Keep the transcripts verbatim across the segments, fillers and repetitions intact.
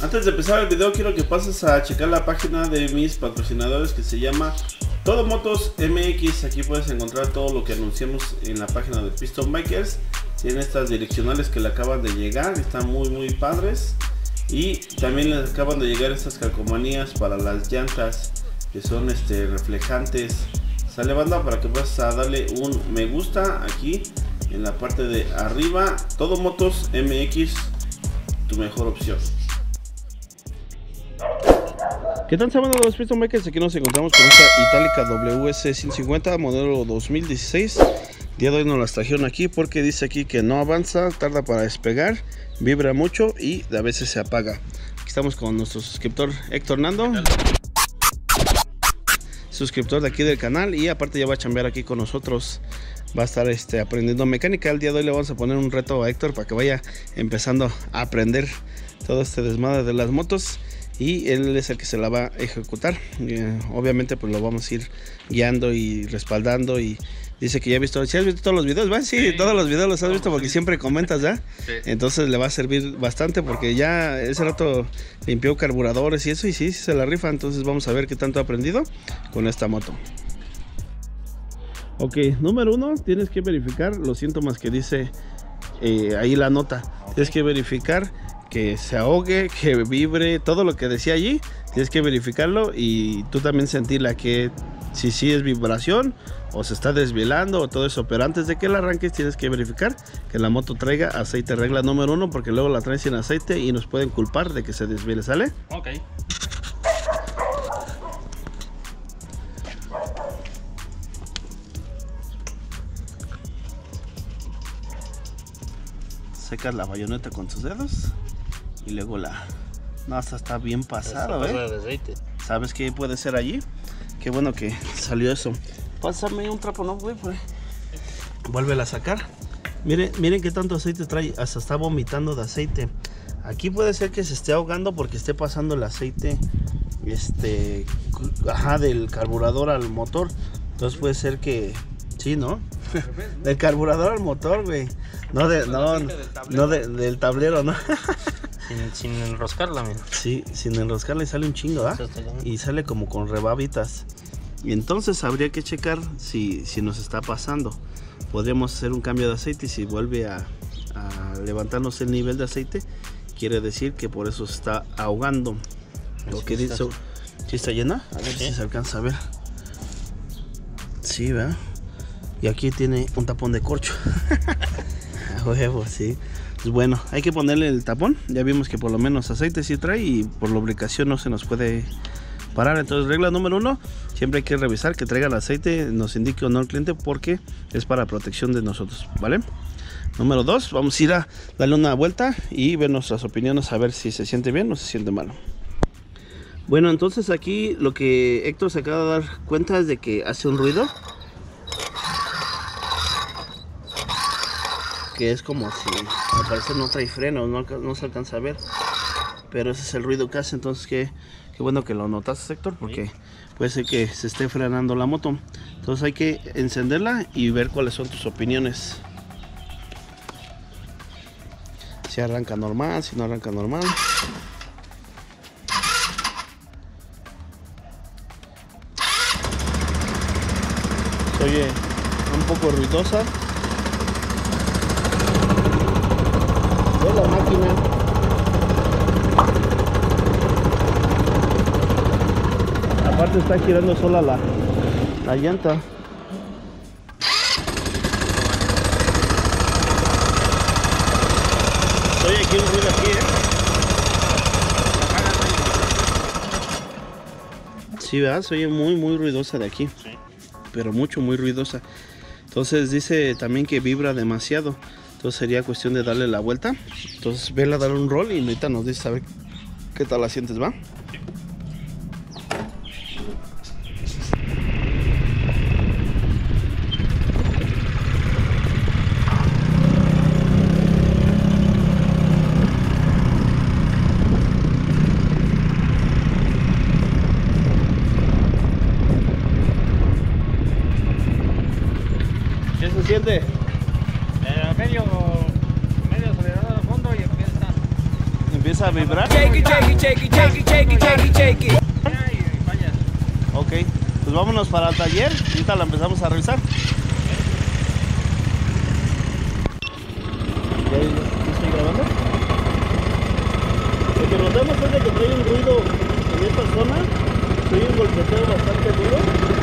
Antes de empezar el video quiero que pases a checar la página de mis patrocinadores que se llama Todo Motos M X. Aquí puedes encontrar todo lo que anunciamos en la página de Piston Bikers. Tienen estas direccionales que le acaban de llegar, están muy muy padres. Y también les acaban de llegar estas calcomanías para las llantas que son este reflejantes. Sale, banda, para que puedas a darle un me gusta aquí en la parte de arriba. Todo Motos M X, tu mejor opción. ¿Qué tal, sábado de los Piston Bikers? Aquí nos encontramos con esta Itálica W S ciento cincuenta modelo dos mil dieciséis. El día de hoy nos las trajeron aquí porque dice aquí que no avanza, tarda para despegar, vibra mucho y a veces se apaga. Aquí estamos con nuestro suscriptor Héctor Nando, suscriptor de aquí del canal, y aparte ya va a chambear aquí con nosotros. Va a estar este, aprendiendo mecánica. El día de hoy le vamos a poner un reto a Héctor para que vaya empezando a aprender todo este desmadre de las motos, y él es el que se la va a ejecutar. Eh, obviamente pues lo vamos a ir guiando y respaldando. Y dice que ya ha visto, ¿sí has visto todos los videos? ¿Va? Sí, sí, todos los videos los has visto porque siempre comentas, ¿ya? Sí. Entonces le va a servir bastante porque ya ese rato limpió carburadores y eso, y sí, sí se la rifa. Entonces vamos a ver qué tanto ha aprendido con esta moto. Ok, número uno, tienes que verificar los síntomas que dice eh, ahí la nota. Okay. Tienes que verificar que se ahogue, que vibre, todo lo que decía allí, tienes que verificarlo, y tú también sentirla, que si sí es vibración o se está desvielando o todo eso. Pero antes de que la arranques tienes que verificar que la moto traiga aceite, regla número uno, porque luego la traen sin aceite y nos pueden culpar de que se desviele, ¿sale? Ok. Secas la bayoneta con tus dedos y luego la... No, hasta está bien pasado, ¿eh? De aceite. ¿Sabes qué puede ser allí? Qué bueno que salió eso. Pásame un trapo, ¿no, güey? Vuélvela a sacar. Miren, miren qué tanto aceite trae. Hasta está vomitando de aceite. Aquí puede ser que se esté ahogando porque esté pasando el aceite este, ajá, del carburador al motor. Entonces puede ser que... Sí, ¿no? Del carburador al motor, güey. No, de, no, no de, del tablero, ¿no? Sin, sin enroscarla, mira. Sí, sin enroscarla, y sale un chingo, ¿ah? Y sale como con rebabitas. Y entonces habría que checar si, si nos está pasando. Podríamos hacer un cambio de aceite, y si vuelve a, a levantarnos el nivel de aceite, quiere decir que por eso se está ahogando. Lo que dice, ¿sí está llena? A ver ¿Sí? si se alcanza a ver. Sí, ¿verdad? Y aquí tiene un tapón de corcho. A huevo, sí. Pues bueno, hay que ponerle el tapón. Ya vimos que por lo menos aceite sí trae, y por lubricación no se nos puede parar. Entonces, regla número uno, siempre hay que revisar que traiga el aceite, nos indique o no el cliente, porque es para protección de nosotros, ¿vale? Número dos, vamos a ir a darle una vuelta y ver nuestras opiniones, a ver si se siente bien o se siente mal. Bueno, entonces aquí lo que Héctor se acaba de dar cuenta es de que hace un ruido que es como si al parecer no trae freno, no, no se alcanza a ver, pero ese es el ruido que hace. Entonces qué, qué bueno que lo notaste, Héctor, porque puede ser que se esté frenando la moto. Entonces hay que encenderla y ver cuáles son tus opiniones. Si arranca normal, si no arranca normal. Se oye un poco ruidosa de la máquina. Aparte está girando sola la, la llanta. Estoy aquí un ruido aquí, ¿eh? Sí, ¿verdad? Se oye muy muy ruidosa de aquí. Sí. Pero mucho, muy ruidosa. Entonces dice también que vibra demasiado. Entonces sería cuestión de darle la vuelta. Entonces vela a dar un rol y ahorita nos dice a ver qué tal la sientes, ¿va? ¿Qué se siente? Eh, medio, medio acelerado al fondo y empieza. Empieza empieza a vibrar. Ok, pues vámonos para el taller. Ahorita la empezamos a revisar. ¿Ya estoy grabando? Lo que notamos es de que trae un ruido en esta zona. Soy un golpeteo bastante duro.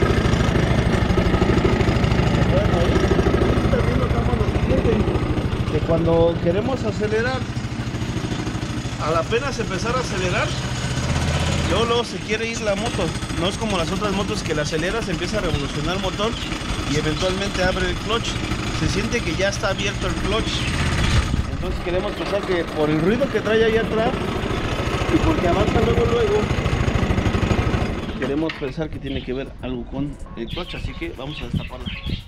Bueno, ahí también notamos lo siguiente, que cuando queremos acelerar, al apenas empezar a acelerar, luego, luego se quiere ir la moto. No es como las otras motos que la aceleras, empieza a revolucionar el motor y eventualmente abre el clutch. Se siente que ya está abierto el clutch. Entonces queremos pensar que por el ruido que trae ahí atrás y porque avanza luego luego, queremos pensar que tiene que ver algo con el clutch, así que vamos a destaparla.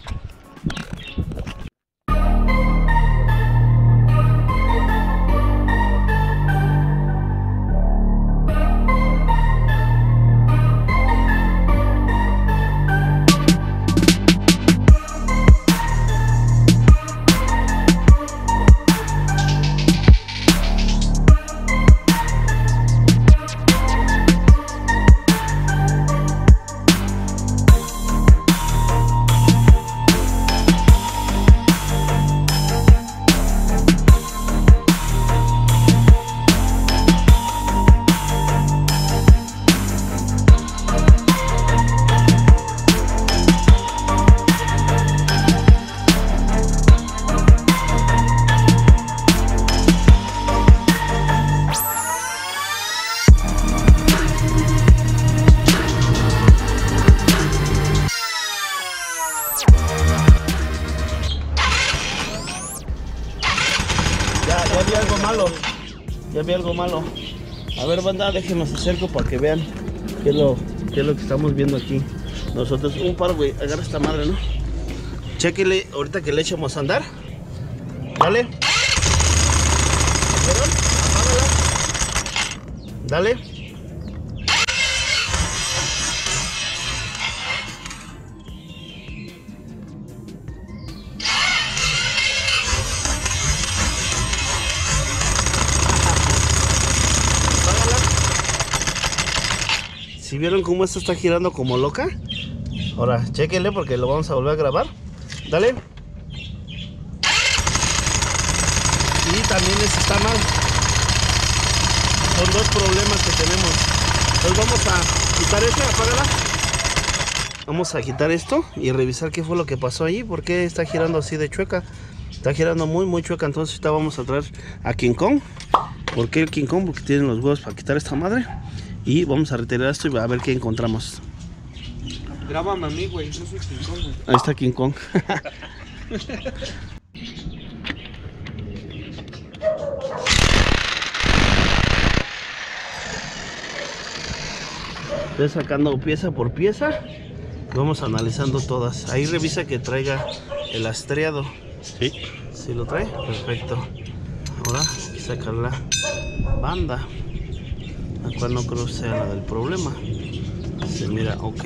Ya vi algo malo. A ver, banda, déjenme acerco para que vean qué es lo, qué es lo que estamos viendo aquí. Nosotros, un par, güey, agarra esta madre, ¿no? Chéquele, ahorita que le echemos a andar. Dale. ¿Vieron? Apágala. Dale. ¿Si vieron cómo esto está girando como loca? Ahora, chéquenle porque lo vamos a volver a grabar. Dale. Y también les está mal. Son dos problemas que tenemos. Entonces vamos a quitar esto, apágala. Vamos a quitar esto y revisar qué fue lo que pasó ahí. ¿Por qué está girando así de chueca? Está girando muy, muy chueca. Entonces ahorita vamos a traer a King Kong. ¿Por qué el King Kong? Porque tienen los huevos para quitar esta madre. Y vamos a retirar esto y a ver qué encontramos. Grábame a mí, güey. Yo soy King Kong, güey. Ahí está King Kong. Estoy sacando pieza por pieza. Vamos analizando todas. Ahí revisa que traiga el astreado. Sí. ¿Sí lo trae? Perfecto. Ahora hay que sacar la banda, la cual no creo sea la del problema. Se mira ok.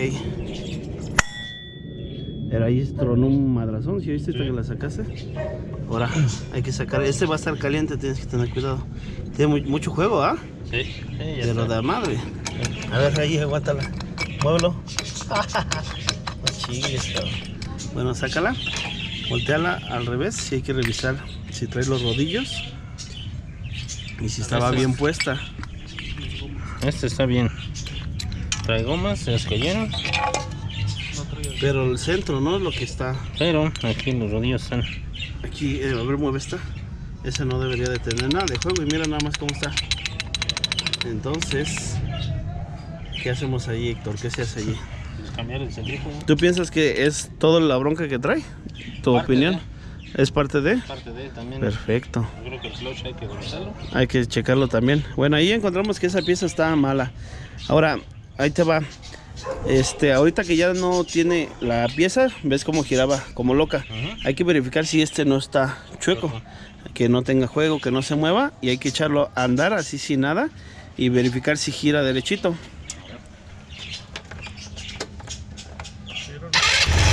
Pero ahí tronó un madrazón. ¿Sí viste esta que la sacaste? Ahora hay que sacar. Este va a estar caliente, tienes que tener cuidado. Tiene muy, mucho juego, ¿ah? Sí. Sí, ya de lo está. de madre. A ver, ahí, aguántala. Muévelo. No chingues, cabrón. Bueno, sácala. Volteala al revés. Si hay que revisar si trae los rodillos y si estaba bien puesta. Este está bien. Trae gomas, se las cayeron. Pero el centro no es lo que está. Pero aquí los rodillos están. Aquí, eh, a ver, mueve esta. Ese no debería de tener nada de juego. Y mira nada más cómo está. Entonces, ¿qué hacemos ahí, Héctor? ¿Qué se hace allí? Cambiar el centrífugo. ¿Tú piensas que es toda la bronca que trae? ¿Tu Parte opinión? ¿Es parte de? Parte de también. Perfecto. Yo creo que el clutch hay que revisarlo. Hay que checarlo también. Bueno, ahí encontramos que esa pieza está mala. Ahora, ahí te va. Este, ahorita que ya no tiene la pieza, ves cómo giraba como loca. Uh-huh. Hay que verificar si este no está chueco, Uh-huh. que no tenga juego, que no se mueva, y hay que echarlo a andar así sin nada y verificar si gira derechito.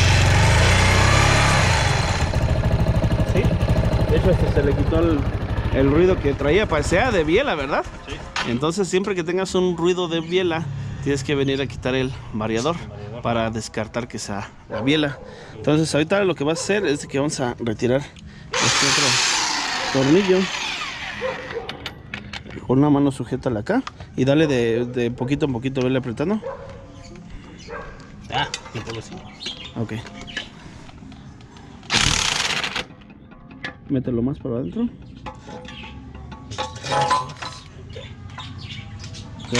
Sí, de hecho este se le quitó el, el ruido que traía, para sea de biela, ¿verdad? Sí. Entonces siempre que tengas un ruido de biela, tienes que venir a quitar el variador, El variador. para descartar que sea la biela. Entonces ahorita lo que vas a hacer es que vamos a retirar este otro tornillo. Con una mano sujétala acá y dale de, de poquito en poquito, vele apretando. Ah, y todo así. Ok. Mételo más para adentro. Ya.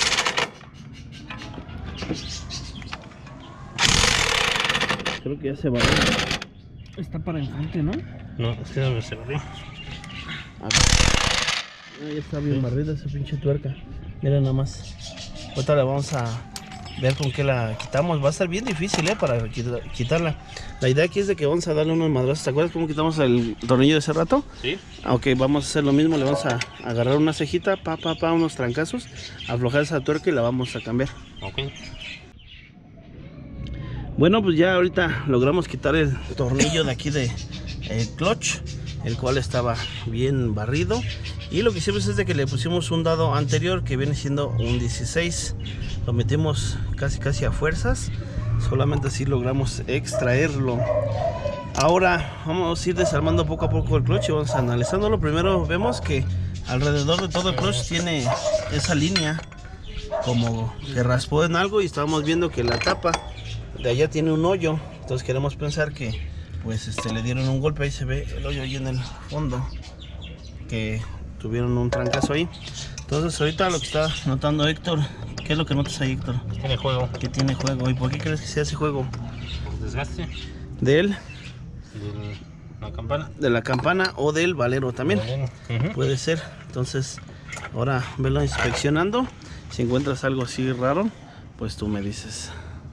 Creo que ya se va. Está para enfrente, ¿no? No, es que no se barrió. Ahí está bien barrida esa pinche tuerca. Mira nada más. Ahorita la vamos a ver con qué la quitamos. Va a estar bien difícil, ¿eh? Para quitarla. La idea aquí es de que vamos a darle unos madrazos. ¿Te acuerdas cómo quitamos el tornillo de ese rato? Sí. Ok, vamos a hacer lo mismo. Le vamos a agarrar una cejita, pa, pa, pa, unos trancazos, aflojar esa tuerca y la vamos a cambiar. Ok. Bueno, pues ya ahorita logramos quitar el tornillo de aquí de el clutch, el cual estaba bien barrido. Y lo que hicimos es de que le pusimos un dado anterior que viene siendo un dieciséis. Lo metimos casi casi a fuerzas. Solamente así logramos extraerlo. Ahora vamos a ir desarmando poco a poco el clutch y vamos analizándolo. Primero vemos que alrededor de todo el clutch tiene esa línea como que raspó en algo, y estábamos viendo que la tapa de allá tiene un hoyo. Entonces queremos pensar que pues este le dieron un golpe. Ahí se ve el hoyo ahí en el fondo, que tuvieron un trancazo ahí. Entonces ahorita lo que está notando Héctor, ¿qué es lo que notas ahí, Héctor? Tiene juego. Que tiene juego. ¿Y por qué crees que se hace juego? Por desgaste. De él, De la campana. de la campana o del valero también. Uh-huh. Puede ser. Entonces ahora velo inspeccionando. Si encuentras algo así raro, pues tú me dices.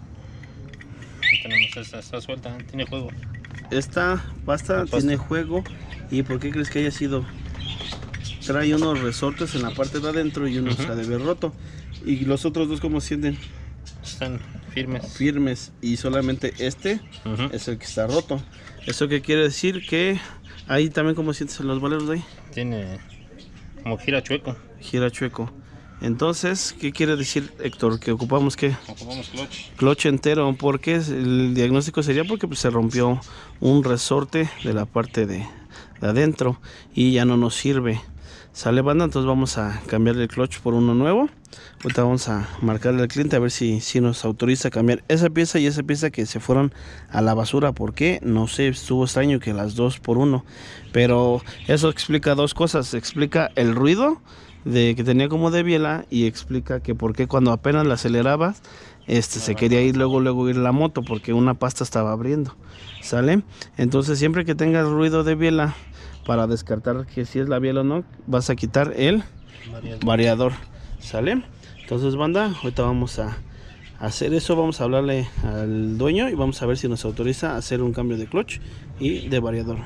Tenemos esta, está suelta, tiene juego. Esta pasta, pasta tiene juego. ¿Y por qué crees que haya sido? Trae unos resortes en la parte de adentro y uno uh-huh. se ha de ver roto. ¿Y los otros dos cómo sienten? Están firmes. Firmes. Y solamente este uh-huh. es el que está roto. ¿Eso qué quiere decir? Que ahí también, ¿cómo sientes en los valeros de ahí? Tiene como gira chueco. Gira chueco. Entonces, ¿qué quiere decir, Héctor? Que ocupamos qué? Ocupamos clutch. Clutch entero. ¿Por qué? El diagnóstico sería porque pues, se rompió un resorte de la parte de, de adentro y ya no nos sirve. Sale, banda, entonces vamos a cambiar el clutch por uno nuevo. Ahorita vamos a marcarle al cliente a ver si, si nos autoriza a cambiar esa pieza y esa pieza que se fueron a la basura. ¿Por qué? No sé, estuvo extraño que las dos por uno. Pero eso explica dos cosas. Explica el ruido de que tenía como de biela, y explica que por qué cuando apenas la acelerabas este, se quería ir luego luego ir la moto porque una pasta estaba abriendo. ¿Sale? Entonces siempre que tengas ruido de biela, para descartar que si es la biela o no, vas a quitar el variador. variador. ¿Sale? Entonces, banda, ahorita vamos a hacer eso. Vamos a hablarle al dueño y vamos a ver si nos autoriza a hacer un cambio de clutch y de variador.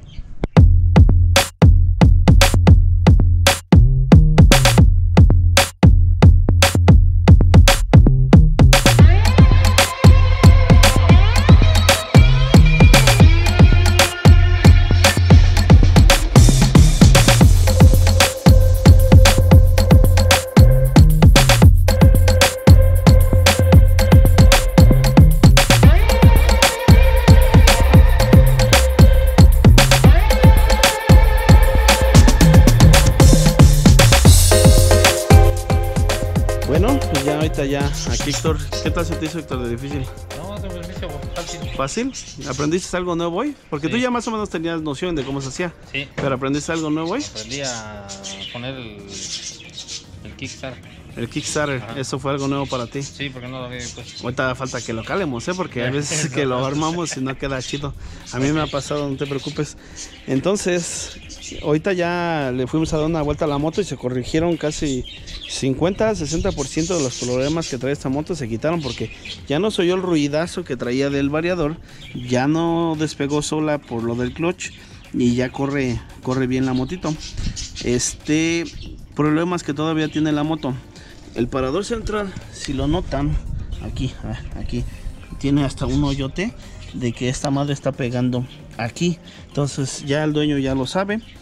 Ya, aquí Héctor, ¿qué tal se te hizo, Héctor, de difícil? No, se me hizo ¿Fácil? fácil. ¿Aprendiste algo nuevo hoy? Porque sí. Tú ya más o menos tenías noción de cómo se hacía. Sí. ¿Pero aprendiste algo nuevo hoy? Aprendí a poner el, el Kickstarter. El Kickstarter, ajá. Eso fue algo nuevo para ti. Sí, porque no lo había puesto. Ahorita falta que lo calemos, ¿eh? Porque hay veces que lo armamos y no queda chido. A mí me ha pasado, no te preocupes. Entonces, ahorita ya le fuimos a dar una vuelta a la moto y se corrigieron casi cincuenta a sesenta por ciento de los problemas que trae esta moto. Se quitaron porque ya no se oyó el ruidazo que traía del variador, ya no despegó sola por lo del clutch y ya corre, corre bien la motito. Este, problemas que todavía tiene la moto. El parador central, si lo notan, aquí, aquí, tiene hasta un hoyote de que esta madre está pegando aquí. Entonces ya el dueño ya lo sabe.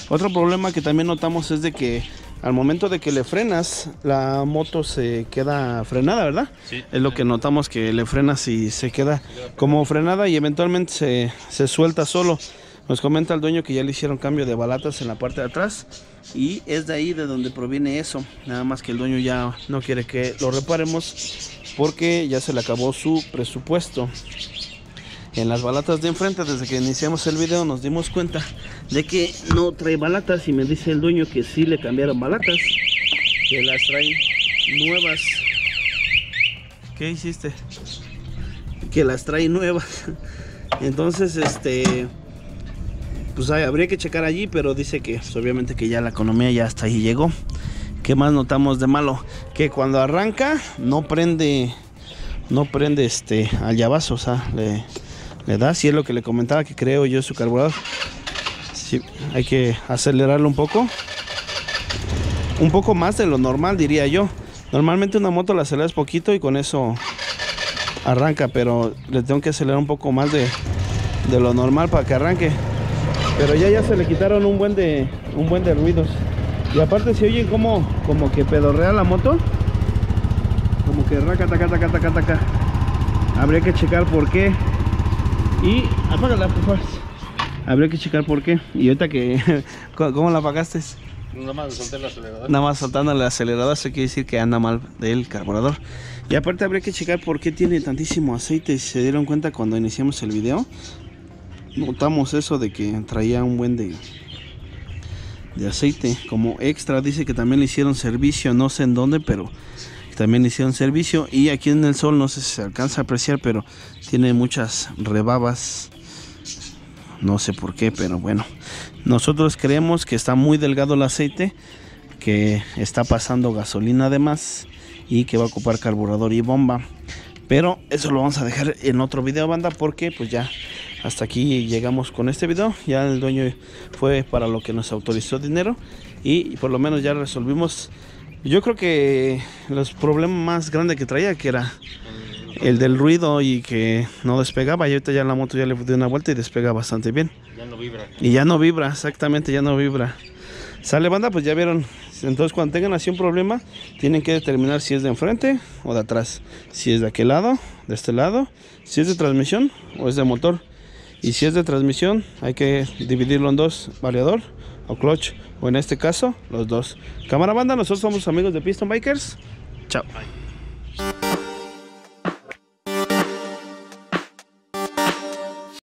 Otro problema que también notamos es de que al momento de que le frenas, la moto se queda frenada, ¿verdad? Sí. Es lo que notamos, que le frenas y se queda como frenada y eventualmente se, se suelta solo. Nos comenta el dueño que ya le hicieron cambio de balatas en la parte de atrás y es de ahí de donde proviene eso. Nada más que el dueño ya no quiere que lo reparemos porque ya se le acabó su presupuesto. En las balatas de enfrente, desde que iniciamos el video nos dimos cuenta de que no trae balatas y me dice el dueño que sí le cambiaron balatas, que las trae nuevas. ¿Qué hiciste? Que las trae nuevas. Entonces este pues hay, habría que checar allí, pero dice que pues, obviamente que ya la economía ya hasta ahí llegó. ¿Qué más notamos de malo? Que cuando arranca no prende no prende este al llavazo, o sea, le le da, si es lo que le comentaba, que creo yo su carburador. Sí, hay que acelerarlo un poco. Un poco más de lo normal, diría yo. Normalmente una moto la aceleras poquito y con eso arranca, pero le tengo que acelerar un poco más de, de lo normal para que arranque. Pero ya ya se le quitaron un buen de un buen de ruidos. Y aparte se oyen como, como que pedorrea la moto. Como que raca, taca, taca, taca, taca. Habría que checar por qué. Y apágala, por favor. Habría que checar por qué. Y ahorita que... ¿Cómo la apagaste? Nada más solté el acelerador. Nada más soltando el acelerador, eso quiere decir que anda mal del carburador. Y aparte habría que checar por qué tiene tantísimo aceite. Si se dieron cuenta cuando iniciamos el video, notamos eso de que traía un buen de, de aceite como extra. Dice que también le hicieron servicio, no sé en dónde, pero también le hicieron servicio. Y aquí en el sol no sé si se alcanza a apreciar, pero tiene muchas rebabas. No sé por qué, pero bueno, nosotros creemos que está muy delgado el aceite, que está pasando gasolina de más y que va a ocupar carburador y bomba. Pero eso lo vamos a dejar en otro video, banda, porque pues ya hasta aquí llegamos con este video. Ya el dueño fue para lo que nos autorizó dinero y por lo menos ya resolvimos. Yo creo que los problemas más grandes que traía, que era el del ruido y que no despegaba, y ahorita ya la moto ya le dio una vuelta y despega bastante bien. Ya no vibra. Y ya no vibra, exactamente, ya no vibra. Sale, banda, pues ya vieron. Entonces cuando tengan así un problema, tienen que determinar si es de enfrente o de atrás. Si es de aquel lado, de este lado, si es de transmisión o es de motor. Y si es de transmisión, hay que dividirlo en dos, variador o clutch, o en este caso, los dos. Cámara, banda, nosotros somos amigos de Piston Bikers. Chao. Bye.